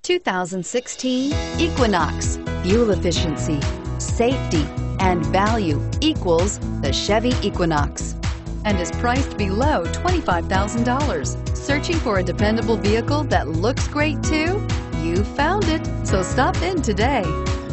2016 Equinox. Fuel efficiency, safety, and value equals the Chevy Equinox, and is priced below $25,000. Searching for a dependable vehicle that looks great too? You found it, so stop in today.